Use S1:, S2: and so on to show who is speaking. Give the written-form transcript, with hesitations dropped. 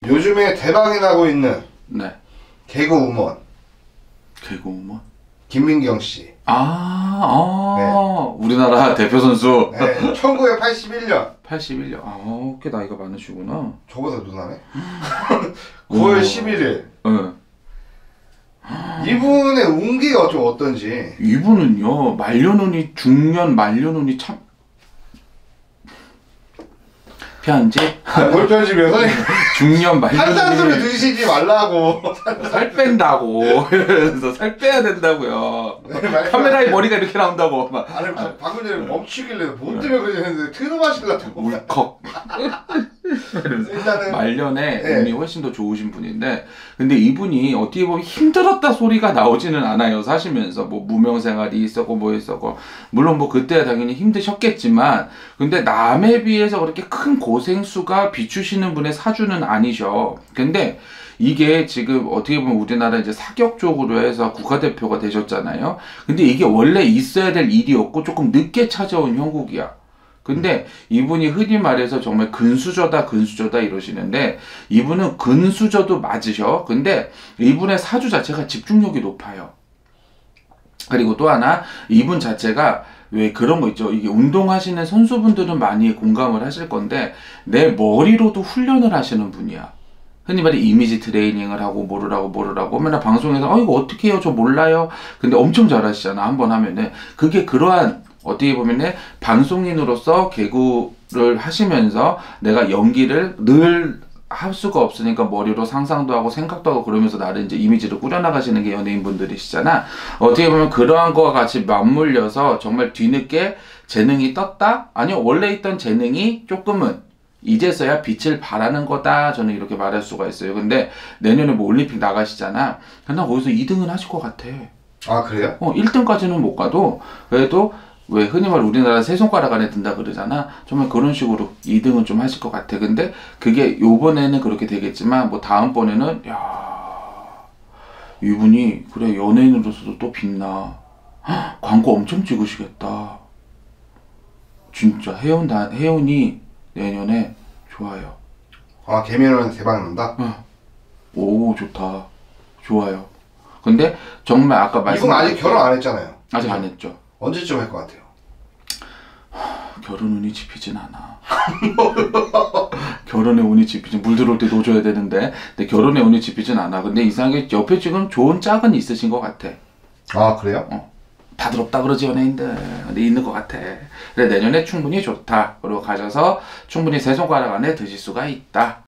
S1: 요즘에 대박이 나고 있는
S2: 네.
S1: 개그우먼
S2: 개그우먼?
S1: 김민경 씨. 네.
S2: 우리나라 대표 선수.
S1: 네. 1981년.
S2: 81년. 꽤 나이가 많으시구나.
S1: 저보다 누나네. 9월 11일.
S2: 네.
S1: 이분의 운기가 좀 어떤지.
S2: 이분은요, 중년 말년운이 참 편집?
S1: 뭘 편집해서?
S2: 중년 말년운이
S1: 탄산수를 드시지 말라고.
S2: 살 뺀다고. 이러면서 살 빼야 된다고요.
S1: 네,
S2: 카메라에 머리가 이렇게 나온다고 막.
S1: 아니 방금 전에 멈추길래 뭐 때문에 그러지 했는데 트름하시려고.
S2: 울컥.
S1: 일단은
S2: 말년에
S1: 네.
S2: 운이 훨씬 더 좋으신 분인데, 근데 이분이 어떻게 보면 힘들었다 소리가 나오지는 않아요. 사시면서 뭐 무명생활이 있었고 뭐 있었고, 물론 뭐 그때야 당연히 힘드셨겠지만, 근데 남에 비해서 그렇게 큰 고생수가 비추시는 분의 사주는 아니셔. 근데 이게 지금 어떻게 보면 우리나라 이제 사격 쪽으로 해서 국가대표가 되셨잖아요. 근데 이게 원래 있어야 될 일이었고 조금 늦게 찾아온 형국이야. 근데 이분이 흔히 말해서 정말 근수저다 이러시는데, 이분은 근수저도 맞으셔. 근데 이분의 사주 자체가 집중력이 높아요. 그리고 또 하나, 이분 자체가 왜 그런 거 있죠. 이게 운동하시는 선수분들은 많이 공감을 하실 건데, 내 머리로도 훈련을 하시는 분이야. 흔히 말해 이미지 트레이닝을 하고 뭐르라고 맨날 방송에서 이거 어떻게 해요? 저 몰라요. 근데 엄청 잘하시잖아. 한번 하면은. 그게 그러한 어떻게 보면은 방송인으로서 개그를 하시면서 내가 연기를 늘 할 수가 없으니까 머리로 상상도 하고 생각도 하고 그러면서 나를 이제 이미지를 꾸려나가시는 게 연예인분들이시잖아. 어떻게 보면 그러한 거와 같이 맞물려서 정말 뒤늦게 재능이 떴다? 아니요, 원래 있던 재능이 조금은 이제서야 빛을 발하는 거다. 저는 이렇게 말할 수가 있어요. 근데 내년에 뭐 올림픽 나가시잖아. 난 거기서 2등은 하실 것 같아.
S1: 아 그래요?
S2: 1등까지는 못 가도 그래도 왜 흔히 말 우리나라 세 손가락 안에 든다 그러잖아. 정말 그런 식으로 2등은 좀 하실 것 같아. 근데 그게 요번에는 그렇게 되겠지만 뭐 다음번에는 이분이 그래 연예인으로서도 또 빛나. 광고 엄청 찍으시겠다. 진짜 혜원이 내년에 좋아요.
S1: 개면은 대박 난다?
S2: 오 좋다. 좋아요. 근데 정말 아까
S1: 이분 아직 결혼 안 했잖아요.
S2: 아직 안 했죠.
S1: 언제쯤 할 것 같아요?
S2: 결혼 운이 집히진 않아. 결혼의 운이 집히진, 물 들어올 때 놓줘야 되는데, 근데 결혼의 운이 집히진 않아. 근데 이상하게 옆에 지금 좋은 짝은 있으신 것 같아.
S1: 아 그래요?
S2: 다들 없다 그러지 연예인들. 근데 있는 것 같아. 그래 내년에 충분히 좋다. 그리고 가셔서 충분히 세 손가락 안에 드실 수가 있다.